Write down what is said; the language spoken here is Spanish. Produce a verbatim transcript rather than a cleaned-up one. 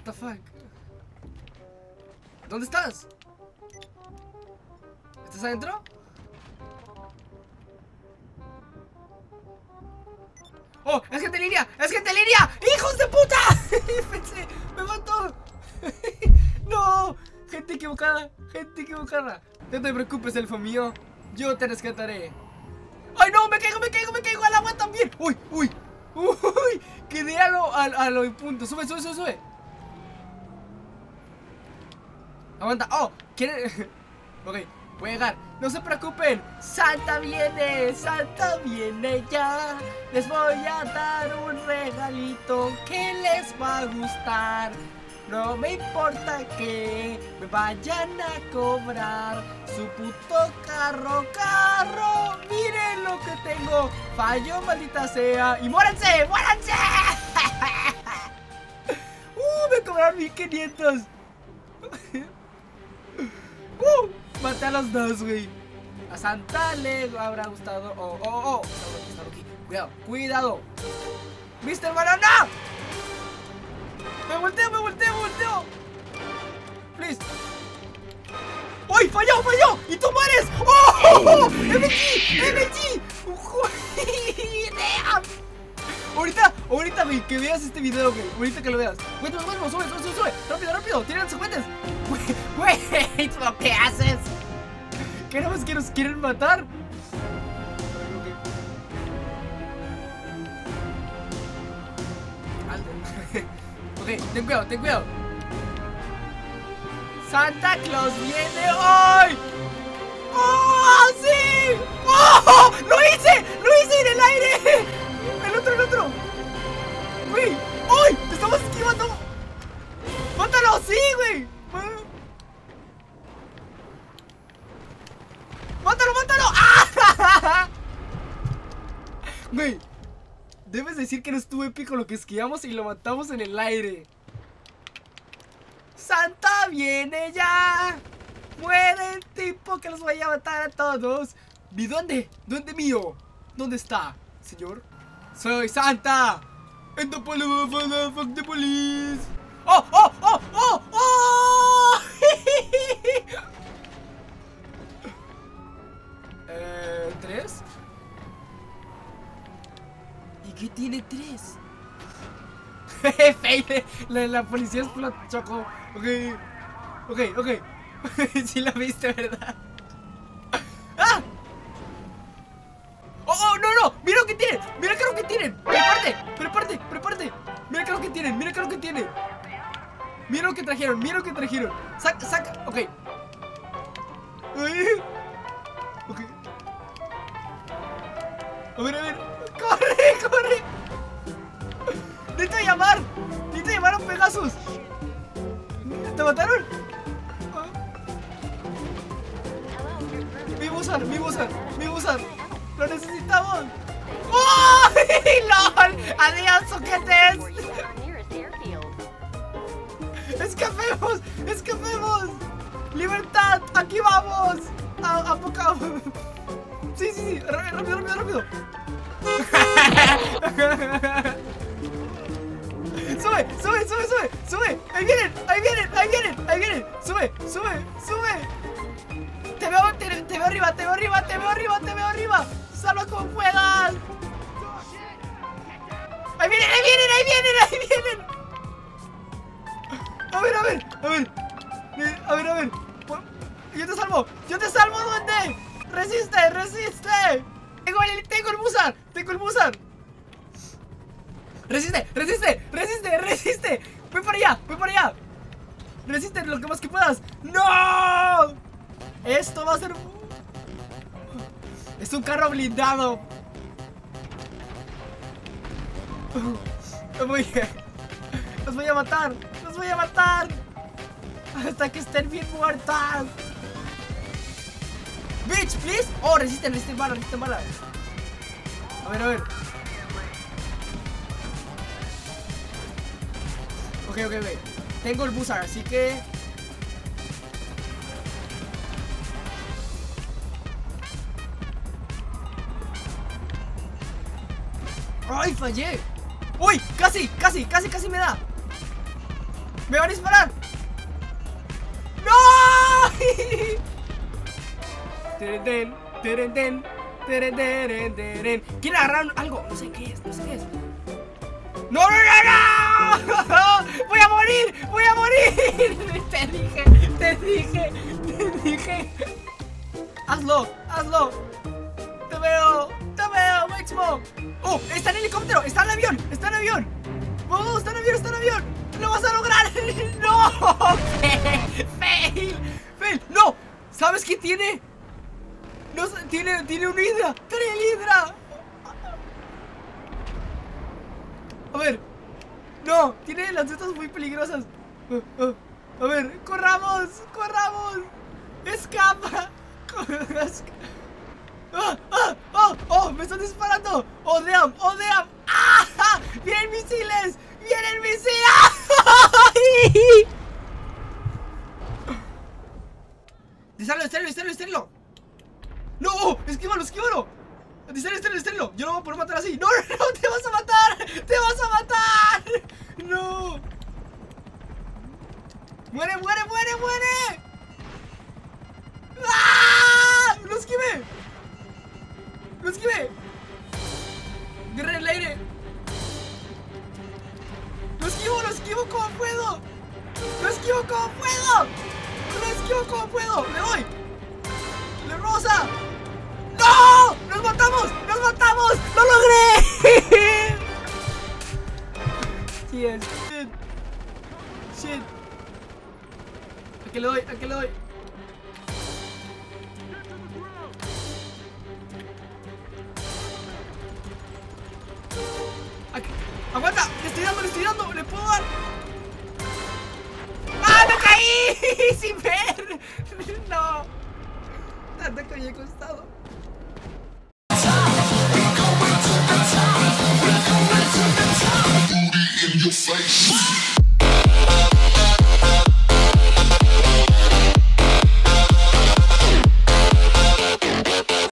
What the fuck? ¿Dónde estás? ¿Estás adentro? ¡Oh! ¡Es gente en línea! ¡Es gente en línea! ¡Hijos de puta! Pensé, me mató. ¡No! Gente equivocada, gente equivocada. No te preocupes, elfo mío. Yo te rescataré. ¡Ay, no! ¡Me caigo, me caigo, me caigo! ¡Al agua también! ¡Uy, uy! ¡Uy! Quedé a lo, a, a lo punto. ¡Sube, sube, sube, sube! Aguanta. ¡Oh! ¿Quiere? Ok, voy a llegar. No se preocupen. Santa viene, Santa viene ya. Les voy a dar un regalito que les va a gustar. No me importa que me vayan a cobrar su puto carro, carro. Miren lo que tengo. Fallo, maldita sea. Y muéranse, muéranse. uh, me cobraron mil quinientos. uh, maté a los dos, güey. A Santa le habrá gustado. Oh, oh, oh. Está aquí. Cuidado, cuidado. mister Banana. Me volteo, me volteo, me volteo. Please. ¡Uy! ¡Falló, falló! ¡Y tú mueres! ¡Oh! ¡M G! ¡M G! Ahorita, ahorita, güey, que veas este video, güey. Ahorita que lo veas. Güey, sube, sube, sube, sube, sube. Rápido, rápido. Tienen secuentes. Güey, güey, ¿qué haces? ¿Qué no es que nos quieren matar? Ok, ten cuidado, ten cuidado. Santa Claus viene hoy. ¡Oh, sí! ¡Oh! ¡Lo hice! ¡Lo hice en el aire! El otro, el otro. Güey, ¡uy! ¡Estamos esquivando! ¡Mátalo! ¡Sí, güey! ¡Mátalo, mátalo! ¡Ah! Güey, debes decir que no estuvo épico lo que esquiamos y lo matamos en el aire. ¡Santa viene ya! ¡Muere el tipo que los vaya a matar a todos! ¿Y dónde? ¿Dónde mío? ¿Dónde está, señor? ¡Soy Santa! ¡And the police! ¡Fuck the police! ¡Oh, oh, oh, oh, oh! eh, ¿Tres? ¿Y qué tiene tres? Jefe, la, la policía explotó, chocó. Ok, ok, ok. Sí la viste, ¿verdad? ¡Ah! ¡Oh, oh, no, no! ¡Mira lo que tienen! ¡Mira qué es lo que tienen! ¡Prepárate! ¡Prepárate! ¡Prepárate! ¡Mira qué es lo que tienen! ¡Mira qué es lo que tienen! ¡Mira lo que trajeron! ¡Mira lo que trajeron! ¡Saca! ¡Saca! Ok. Ok. A ver, a ver. ¡Corre! ¡Corre! Necesito llamar. Necesito llamar a Pegasus. ¿Te mataron? Mi Busan, mi Busan, mi Busan. Lo necesitamos. ¡Oh! ¡Lol! ¡Adiós, soquetes! ¡Escapemos! ¡Escapemos! ¡Libertad! ¡Aquí vamos! ¡A, a poca! Sí, sí, sí. Rápido, rápido, rápido. Sube, sube, sube, sube, sube. Ahí vienen, ahí vienen, ahí vienen, ahí vienen. Sube, sube, sube. Te veo, te, te veo arriba, te veo arriba, te veo arriba, te veo arriba. Salva como puedas. Ahí vienen, ahí vienen, ahí vienen, ahí vienen. A ver, a ver, a ver. A ver, a ver. Yo te salvo, yo te salvo, ¿dónde? Resiste, resiste. Tengo el, tengo el Busan, tengo el Busan. Resiste, resiste, resiste, resiste. Voy para allá, voy para allá. Resiste lo que más que puedas. ¡No! Esto va a ser... Es un carro blindado. Los voy a... Los voy a matar. Los voy a matar. Hasta que estén bien muertas. Bitch, please. Oh, resisten, resisten balas, resisten balas. A ver, a ver. Ok, ok, ok. Tengo el Busan, así que... ¡Ay, fallé! ¡Uy! ¡Casi! ¡Casi! ¡Casi! ¡Casi me da! ¡Me van a disparar! ¡No! Terenten, terenten, terenten, terenten. ¿Quieren agarrar algo? No sé qué es, no sé qué es. ¡No, no, no, no! ¡Voy a morir! ¡Voy a morir! Te dije, te dije, te dije. Hazlo, hazlo. Te veo, te veo, Máximo. Oh, está en helicóptero, está en avión, está en avión. Oh, está en avión, está en avión. ¡Lo vas a lograr! ¡No! ¡Fail! ¡Fail! ¡No! ¿Sabes qué tiene? No, tiene, tiene un hidra. ¡Tiene el hidra! A ver. No, tiene las tetas muy peligrosas. Uh, uh. A ver, corramos, corramos. Escapa. ¡Oh, oh, oh! ¡Oh! ¡Me están disparando! ¡Oh, damn! ¡Oh, damn! ¡Ah! ¡Vienen misiles! ¡Vienen misiles! ¡Distáralo, distáralo, distáralo, distáralo! ¡No! ¡Oh! ¡Esquívalo, esquívalo! ¡Distáralo, distáralo, distáralo! Yo no voy a poder matar así. ¡No, no, no! ¡Te vas a matar! ¡Te vas a matar! ¡No! ¡Muere, muere, muere, muere! ¡Ah! ¡Lo esquivé! ¡Lo esquivé! ¡Guerra en el aire! ¡Lo esquivo, lo esquivo como puedo! ¡Lo esquivo como puedo! ¡Lo esquivo como puedo! ¡Le doy! ¡Le rosa! ¡No! ¡Nos matamos! ¡Nos matamos! ¡Lo logré! Yes. Shit. Shit. ¿A qué le doy? ¿A qué le doy? Aquí. ¡Aguanta! ¡Le estoy dando, le estoy dando! ¡Le puedo dar! ¡Ah, me caí! ¡Sin ver! ¡No! Tanto que me había costado. In your face.